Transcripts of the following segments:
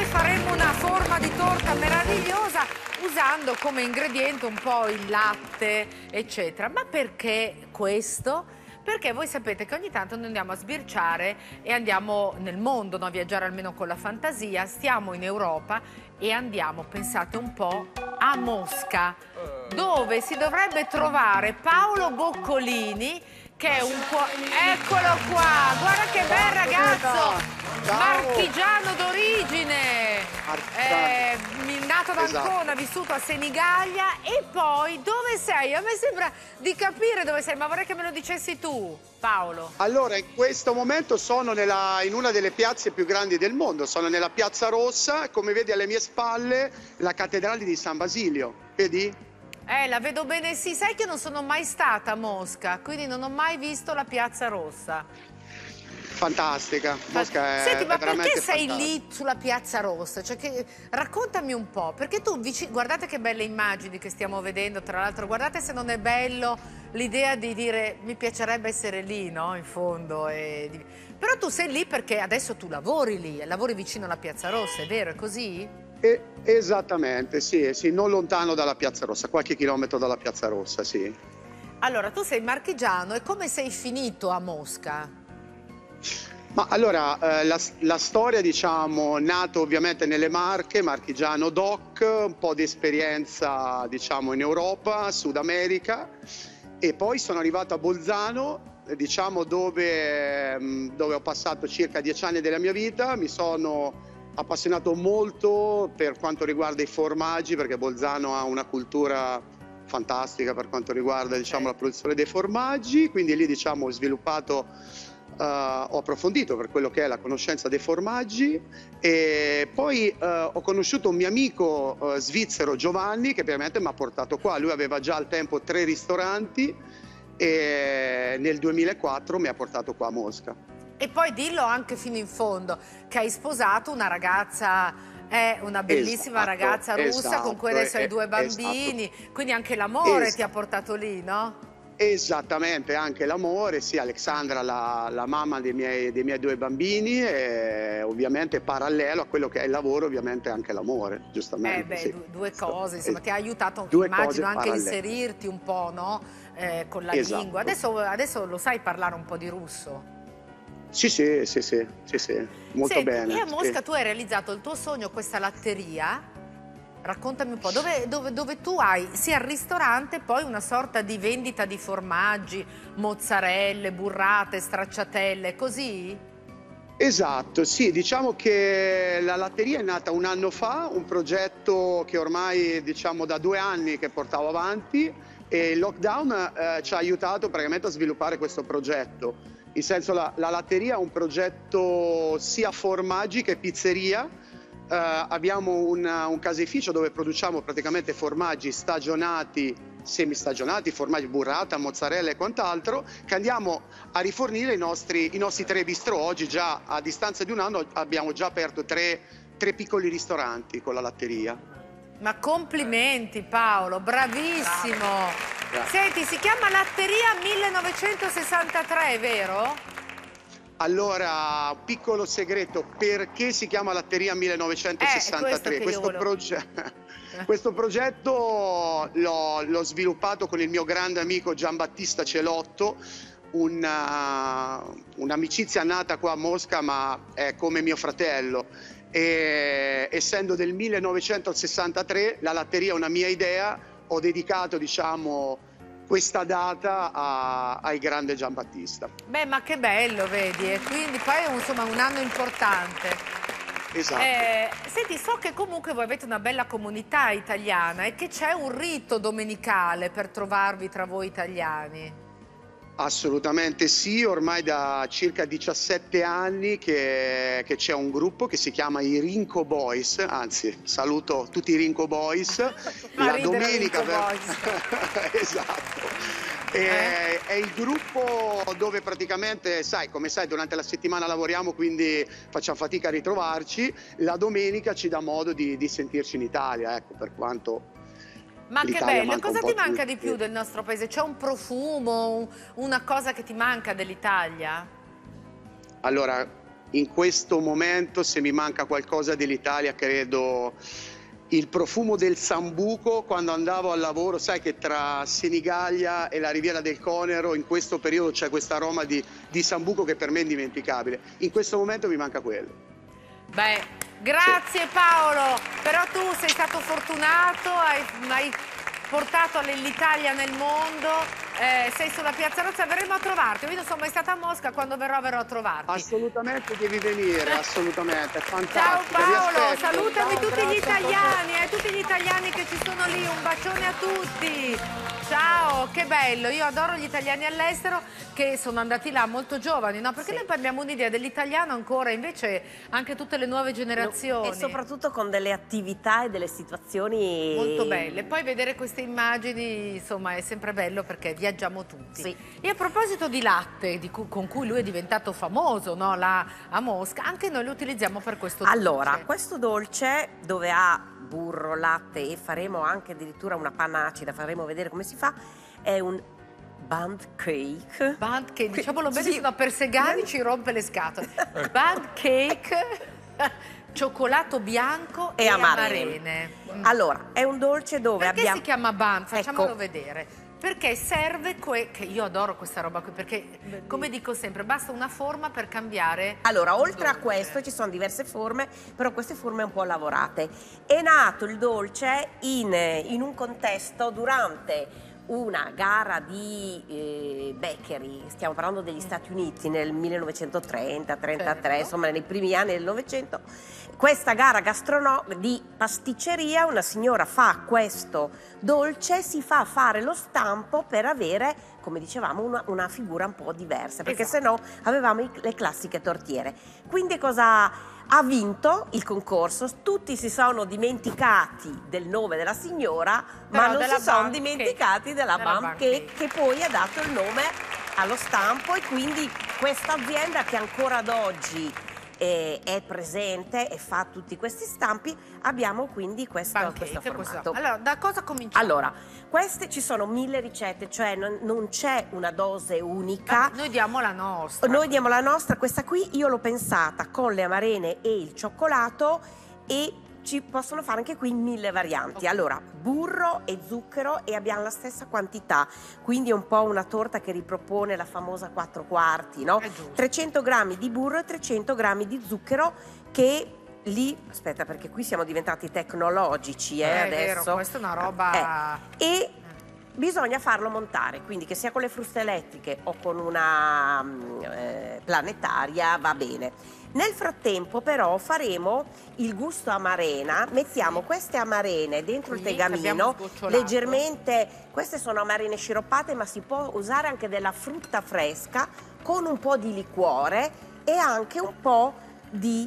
noi faremo una forma di torta meravigliosa usando come ingrediente un po' il latte, eccetera. Ma perché questo? Perché voi sapete che ogni tanto noi andiamo a sbirciare e andiamo nel mondo, no? A viaggiare almeno con la fantasia. Stiamo in Europa e andiamo, pensate un po', a Mosca, dove si dovrebbe trovare Paolo Boccolini, che è un po'... Eccolo qua! Guarda che bel ragazzo! Marchigiano d'origine! Nato ad Ancona, vissuto a Senigallia. E poi dove sei? A me sembra di capire dove sei, ma vorrei che me lo dicessi tu, Paolo. Allora, in questo momento sono in una delle piazze più grandi del mondo, sono nella Piazza Rossa, come vedi alle mie spalle la cattedrale di San Basilio, vedi? La vedo bene, sì, sai che non sono mai stata a Mosca, quindi non ho mai visto la Piazza Rossa. Fantastica, Mosca è Senti, ma veramente perché sei fantastica. lì sulla Piazza Rossa? Raccontami un po', perché tu guardate che belle immagini che stiamo vedendo, tra l'altro, guardate se non è bello l'idea di dire mi piacerebbe essere lì, no? In fondo. Però tu sei lì perché adesso tu lavori lì, lavori vicino alla Piazza Rossa, è vero? È così? Esattamente, sì, sì, non lontano dalla Piazza Rossa, qualche chilometro dalla Piazza Rossa, sì. Allora, tu sei marchigiano e come sei finito a Mosca? Ma allora, la storia, diciamo, nato ovviamente nelle Marche, marchigiano doc, un po' di esperienza, diciamo, in Europa, Sud America, e poi sono arrivato a Bolzano, diciamo, dove ho passato circa 10 anni della mia vita. Mi sono appassionato molto per quanto riguarda i formaggi, perché Bolzano ha una cultura fantastica per quanto riguarda, diciamo, la produzione dei formaggi, quindi lì, diciamo, ho sviluppato... ho approfondito per quello che è la conoscenza dei formaggi, e poi ho conosciuto un mio amico svizzero, Giovanni, che ovviamente mi ha portato qua. Lui aveva già al tempo 3 ristoranti e nel 2004 mi ha portato qua a Mosca. E poi dillo anche fino in fondo, che hai sposato una ragazza, una bellissima ragazza russa con cui adesso hai 2 bambini, quindi anche l'amore ti ha portato lì, no? Esattamente, anche l'amore, sì, Alexandra, la mamma dei miei 2 bambini, e ovviamente parallelo a quello che è il lavoro, ovviamente anche l'amore, giustamente. Sì. Due cose, insomma, ti ha aiutato, Due immagino, cose anche a parallele. inserirti un po', no? Con la Esatto. lingua. Adesso lo sai parlare un po' di russo? Sì, sì, sì, sì, sì, sì, molto Senti, bene. e a Mosca Sì. tu hai realizzato il tuo sogno, questa latteria. Raccontami un po', dove tu hai sia il ristorante, poi una sorta di vendita di formaggi, mozzarelle, burrate, stracciatelle, così? Esatto, sì, diciamo che la latteria è nata un anno fa, un progetto che ormai, diciamo, da 2 anni che portavo avanti, e il lockdown ci ha aiutato praticamente a sviluppare questo progetto. In senso, la latteria è un progetto sia formaggi che pizzeria. Abbiamo un caseificio dove produciamo praticamente formaggi stagionati, semistagionati, formaggi burrata, mozzarella e quant'altro, che andiamo a rifornire i nostri 3 bistrò. Oggi, già a distanza di un anno, abbiamo già aperto 3 piccoli ristoranti con la latteria. Ma complimenti Paolo, bravissimo! Grazie. Senti, si chiama Latteria 1963, vero? Allora, piccolo segreto, perché si chiama Latteria 1963? Questo progetto l'ho sviluppato con il mio grande amico Giambattista Celotto, un'amicizia nata qua a Mosca, ma è come mio fratello. E, essendo del 1963, la latteria è una mia idea, ho dedicato, diciamo, questa data al grande Giambattista. Beh, ma che bello, vedi, e quindi poi è insomma un anno importante. Esatto. Senti, so che comunque voi avete una bella comunità italiana e che c'è un rito domenicale per trovarvi tra voi italiani. Assolutamente sì, ormai da circa 17 anni che c'è un gruppo che si chiama i Rinco Boys, anzi saluto tutti i Rinco Boys. La domenica esatto. È il gruppo dove praticamente, come sai, durante la settimana lavoriamo, quindi facciamo fatica a ritrovarci. La domenica ci dà modo di sentirci in Italia, ecco, per quanto... Ma che bello, cosa ti manca di più del nostro paese? C'è un profumo, una cosa che ti manca dell'Italia? Allora, in questo momento, se mi manca qualcosa dell'Italia, credo il profumo del sambuco quando andavo al lavoro. Sai che tra Senigallia e la Riviera del Conero in questo periodo c'è questa aroma di sambuco che per me è indimenticabile. In questo momento mi manca quello. Beh, grazie Paolo, però tu sei stato fortunato, hai portato l'Italia nel mondo, sei sulla Piazza Rozza, verremo a trovarti. Io non sono mai stata a Mosca, quando verrò a trovarti. Assolutamente devi venire, assolutamente, è fantastico. Ciao Paolo, salutami Ciao, tutti gli grazie, italiani, tutti gli italiani che ci sono lì, un bacione a tutti. Ciao, che bello, io adoro gli italiani all'estero che sono andati là molto giovani, no? Perché noi abbiamo un'idea dell'italiano ancora, invece anche tutte le nuove generazioni. E soprattutto con delle attività e delle situazioni molto belle. Poi vedere queste immagini, insomma, è sempre bello perché viaggiamo tutti. Sì. E a proposito di latte, con cui lui è diventato famoso, no? Là a Mosca, anche noi lo utilizziamo per questo dolce. Allora, questo dolce dove ha burro, latte e faremo anche addirittura una panna acida, faremo vedere come si fa, è un Bundt cake. Bundt cake, diciamolo bene, Sì. sennò per Segani ci rompe le scatole. Bundt cake, cioccolato bianco e amarene. Allora, è un dolce dove Perché abbiamo... si chiama Bundt? Facciamolo Ecco. vedere. Perché serve, che io adoro questa roba qui, perché come dico sempre, basta una forma per cambiare. Allora, oltre a dolce. questo ci sono diverse forme, però queste forme un po' lavorate. È nato il dolce in un contesto durante una gara di bakery, stiamo parlando degli Stati Uniti nel 1930-33, Certo. insomma nei primi anni del Novecento. Questa gara di pasticceria, una signora fa questo dolce, si fa fare lo stampo per avere, come dicevamo, una figura un po' diversa, perché Esatto. sennò avevamo le classiche tortiere. Quindi cosa ha vinto il concorso? Tutti si sono dimenticati del nome della signora, Però ma non della si sono Bundt dimenticati della Della Bundt Bundt Cake, Cake. che poi ha dato il nome allo stampo, e quindi questa azienda che ancora ad oggi è presente e fa tutti questi stampi, abbiamo quindi questo formato. Allora, da cosa cominciamo? Allora, queste ci sono 1000 ricette, cioè non c'è una dose unica. Noi diamo la nostra. Noi diamo la nostra, questa qui io l'ho pensata con le amarene e il cioccolato, e ci possono fare anche qui 1000 varianti. Ok. Allora, burro e zucchero, e abbiamo la stessa quantità, quindi è un po' una torta che ripropone la famosa 4 quarti, no? È giusto. 300 grammi di burro e 300 grammi di zucchero, che lì, aspetta perché qui siamo diventati tecnologici È adesso. vero, questa è una roba... E bisogna farlo montare, quindi che sia con le fruste elettriche o con una planetaria va bene. Nel frattempo però faremo il gusto amarena, mettiamo queste amarene dentro il Qui che abbiamo tegamino, sgocciolato. leggermente, queste sono amarene sciroppate, ma si può usare anche della frutta fresca con un po' di liquore e anche un po' di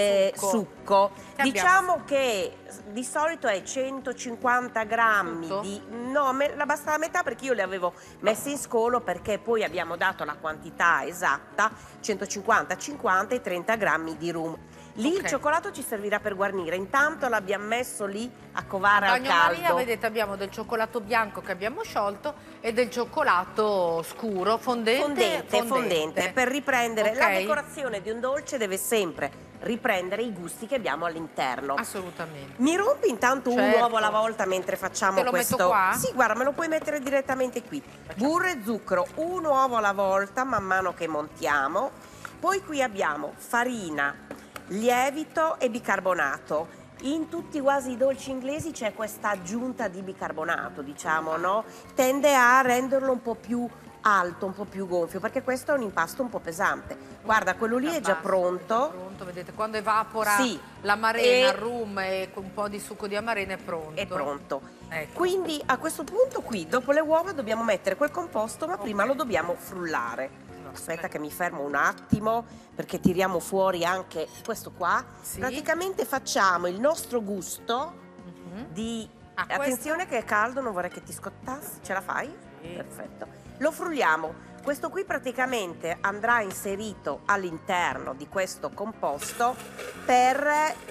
succo. Che Diciamo che di solito è 150 grammi Tutto? di... No, basta la metà, perché io le avevo messe in scolo, perché poi abbiamo dato la quantità esatta, 150, 50 e 30 grammi di rum. Lì Ok. il cioccolato ci servirà per guarnire, intanto l'abbiamo messo lì a covare al Bagnomaria, caldo. vedete, abbiamo del cioccolato bianco che abbiamo sciolto e del cioccolato scuro, fondente. Per riprendere Ok. la decorazione di un dolce deve sempre riprendere i gusti che abbiamo all'interno. Assolutamente. Mi rompi intanto un Certo. uovo alla volta mentre facciamo Te lo questo. metto qua? Sì, guarda, me lo puoi mettere direttamente qui. Burro e zucchero, un uovo alla volta man mano che montiamo. Poi qui abbiamo farina, lievito e bicarbonato. In tutti quasi i dolci inglesi c'è questa aggiunta di bicarbonato, diciamo, no? Tende a renderlo un po' più alto, un po' più gonfio, perché questo è un impasto un po' pesante. Guarda, quello lì è già pronto. Pronto, vedete, quando evapora Sì. l'amarena, il E- rum e un po' di succo di amarena è pronto. È pronto. Ecco. Quindi a questo punto qui, dopo le uova, dobbiamo mettere quel composto, ma prima lo dobbiamo frullare. Aspetta che mi fermo un attimo, perché tiriamo fuori anche questo qua. Sì. Praticamente facciamo il nostro gusto Mhm. di... Ah, questo? Attenzione che è caldo, non vorrei che ti scottassi. Ce la fai? Sì. Perfetto. Lo frulliamo. Questo qui praticamente andrà inserito all'interno di questo composto per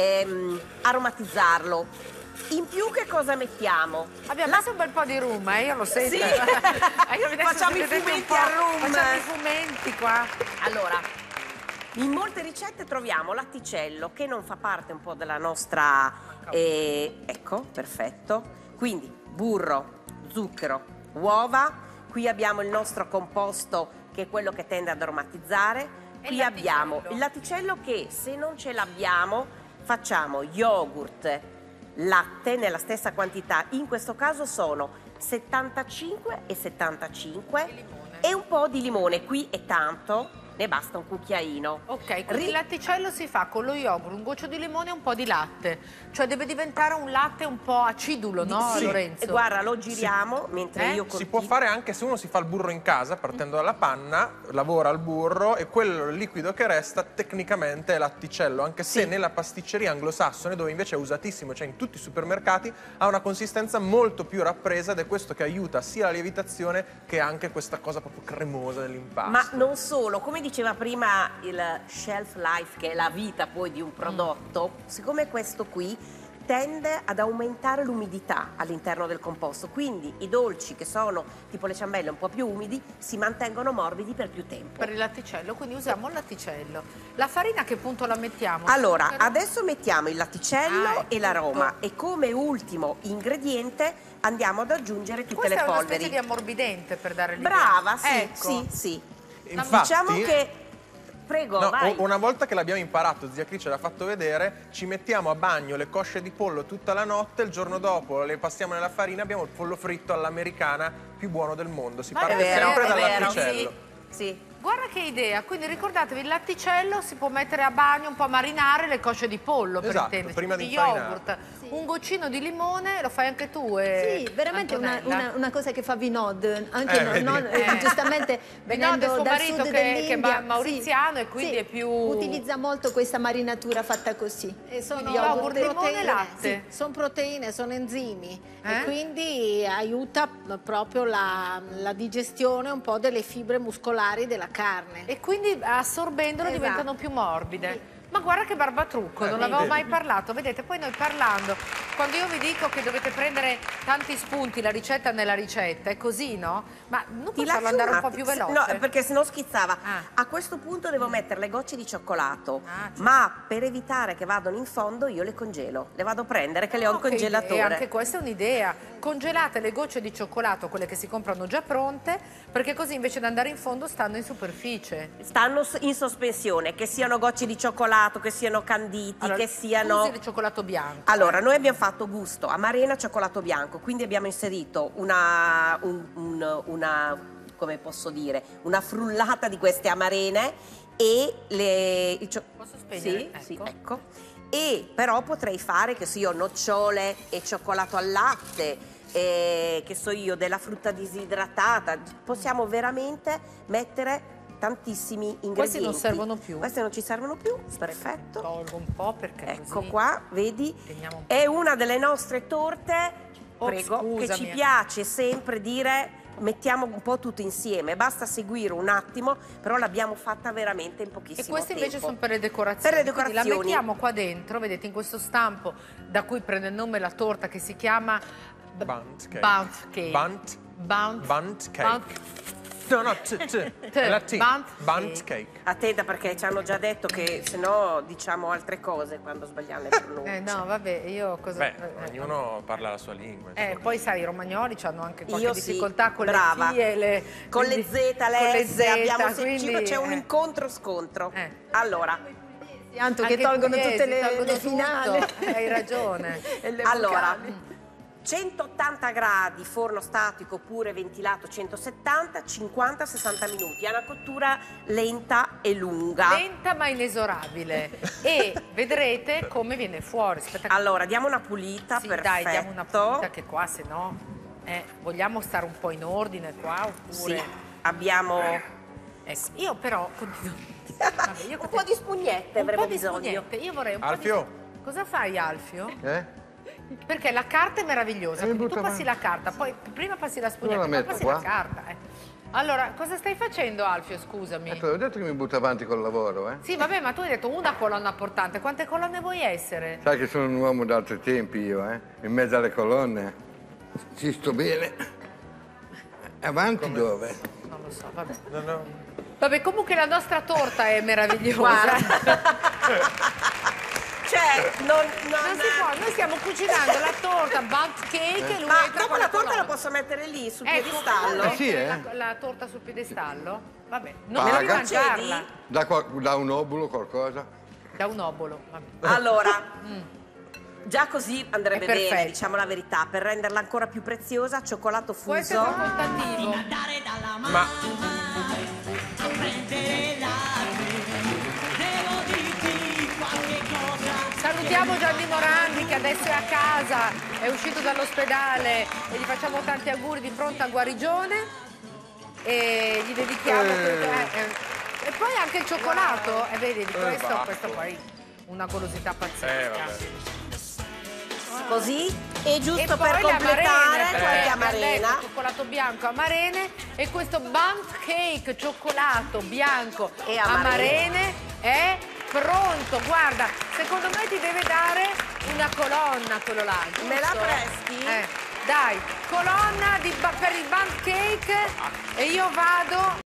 aromatizzarlo. In più che cosa mettiamo? Abbiamo messo un bel po' di rum, io lo sento. Sì. Io adesso Facciamo i vedete un fumenti po', al rum. Facciamo i fumenti qua. Allora, In molte ricette troviamo latticello che non fa parte un po' della nostra... ecco, perfetto. Quindi burro, zucchero, uova. Qui abbiamo il nostro composto che è quello che tende ad aromatizzare. Qui abbiamo il latticello che se non ce l'abbiamo facciamo yogurt, latte nella stessa quantità. In questo caso sono 75 e 75 e un po' di limone. Qui è tanto. Ne basta un cucchiaino. Ok, quindi il latticello si fa con lo yogurt, un goccio di limone e un po' di latte. Cioè deve diventare un latte un po' acidulo, no, Sì. Lorenzo? Guarda, lo giriamo mentre io Si può fare anche se uno si fa il burro in casa, partendo dalla panna, lavora il burro e quello liquido che resta tecnicamente è latticello, anche se nella pasticceria anglosassone, dove invece è usatissimo, cioè in tutti i supermercati, ha una consistenza molto più rappresa ed è questo che aiuta sia la lievitazione che anche questa cosa proprio cremosa dell'impasto. Ma non solo, come diceva prima il shelf life, che è la vita poi di un prodotto, siccome questo qui tende ad aumentare l'umidità all'interno del composto, quindi i dolci che sono tipo le ciambelle un po' più umidi si mantengono morbidi per più tempo. Per il latticello, quindi usiamo il latticello. La farina a che punto la mettiamo? Allora, Zucchero? adesso mettiamo il latticello e l'aroma e come ultimo ingrediente andiamo ad aggiungere tutte Questa le è una polveri. specie di ammorbidente per dare l'idea. Brava, sì, Ecco. sì. Infatti, Diciamo che... Prego, no, vai. una volta che l'abbiamo imparato, zia Cri ce l'ha fatto vedere, ci mettiamo a bagno le cosce di pollo tutta la notte, il giorno dopo le passiamo nella farina, abbiamo il pollo fritto all'americana più buono del mondo. Si Ma parte è vero, sempre è dal vero, latticello. Sì. Guarda che idea, quindi ricordatevi il latticello si può mettere a bagno, un po' a marinare le cosce di pollo, per Esatto, intenderci, prima di yogurt, infarinare. un goccino di limone, lo fai anche tu. Sì, veramente una cosa che fa Vinod, anche vedi. giustamente Vinod è venendo suo dal marito sud che è dell'India, mauriziano e quindi sì, è più... utilizza molto questa marinatura fatta così. E sono Yogurt, limone e latte. sì, sono proteine, sono enzimi Eh? e quindi aiuta proprio la digestione un po' delle fibre muscolari della carne. E quindi assorbendolo Esatto. diventano più morbide. Ma guarda che barbatrucco, non avevo mai parlato. Vedete, poi noi parlando, quando io vi dico che dovete prendere tanti spunti, la ricetta nella ricetta, è così, no? Ma non Ti possiamo lascio andare un po' attimo, più veloce? No, perché sennò schizzava. Ah. A questo punto devo mettere le gocce di cioccolato, Ah, certo. ma per evitare che vadano in fondo io le congelo. Le vado a prendere che le ho in Oh, che congelatore. idea, anche questa è un'idea. Congelate le gocce di cioccolato, quelle che si comprano già pronte, perché così invece di andare in fondo stanno in superficie. Stanno in sospensione, che siano gocce di cioccolato, che siano canditi, Allora, che siano... usi il cioccolato bianco. Allora, noi abbiamo fatto gusto amarena cioccolato bianco, quindi abbiamo inserito una come posso dire, una frullata di queste amarene e Posso spegnere? Sì, sì, ecco. E però potrei fare, che so io, nocciole e cioccolato al latte, che so io, della frutta disidratata. Possiamo veramente mettere tantissimi ingredienti. Questi non servono più. Questi non ci servono più, perfetto. Tolgo un po' perché Ecco così qua, vedi? teniamo un po'. È una delle nostre torte, Oh, prego, che scusami. ci piace sempre dire mettiamo un po' tutto insieme, basta seguire un attimo, però l'abbiamo fatta veramente in pochissimo E tempo. queste invece sono per le decorazioni. Per le Quindi la decorazioni. mettiamo qua dentro, vedete, in questo stampo da cui prende il nome la torta che si chiama Bundt cake. Bundt cake. Bundt cake. Bundt- No, è la T. Bundt Bundt cake. Attenta perché ci hanno già detto che se no diciamo altre cose quando sbagliamo le pronunce. no, vabbè, io cosa... Beh, ognuno parla la sua lingua. insomma. Poi sai, i romagnoli hanno anche qualche Io sì, difficoltà con brava. le T e le... Con le quindi- Z, le con le S, Z, abbiamo quindi, c'è un incontro-scontro. Eh. Allora, Tanto anche che tolgono i pugliesi tutte le tolgono tutto. finali. Hai ragione. E le allora vocali. 180 gradi, forno statico oppure ventilato 170, 50-60 minuti. È una cottura lenta e lunga. Lenta ma inesorabile. E vedrete come viene fuori. Aspetta, Allora, diamo una pulita, sì, perfetto. dai, diamo una pulita che qua se no... vogliamo stare un po' in ordine qua oppure... Sì, abbiamo Ecco, io però continuo... Vabbè, io un po' di spugnette, avremo un po' di bisogno. spugnette. Io vorrei un Alfio? po' di... Cosa fai, Alfio? Perché La carta è meravigliosa, Mi quindi tu butto passi avanti. la carta, poi prima passi la Dove spugnetta, la poi metto, passi qua? la carta. Allora, cosa stai facendo, Alfio, scusami? Ho detto che mi butto avanti col lavoro, Sì, vabbè, ma tu hai detto una colonna portante, quante colonne vuoi essere? Sai che sono un uomo d'altri tempi io, In mezzo alle colonne. Ci sto bene. Avanti dove? Non lo so, vabbè. No. Vabbè, comunque la nostra torta è meravigliosa. Guarda. Cioè, non si può, noi stiamo cucinando la torta, bundt cake e lui Ma entra dopo con la torta colonna. la posso mettere lì sul Ecco, piedistallo? Sì, la torta sul piedistallo? Vabbè, non Paga. devi mangiarla. Da un obulo qualcosa? Da un obolo. Vabbè. Allora, già così andrebbe È perfetto. bene, diciamo la verità. Per renderla ancora più preziosa, cioccolato Questo è fuso. facoltativo. Ma Salutiamo Gianni Morandi che adesso è a casa, è uscito dall'ospedale e gli facciamo tanti auguri di pronta guarigione e gli dedichiamo e poi anche il cioccolato, e vedi di questo poi una golosità pazzesca. vabbè. Così. E giusto E per poi le completare amarene, qualche abbiamo detto, amarena. cioccolato bianco, amarene e questo bundt cake, cioccolato bianco E amarene è pronto. Guarda, secondo me ti deve dare una colonna quello là, giusto? Me la presti? Dai, colonna per il bundt cake e io vado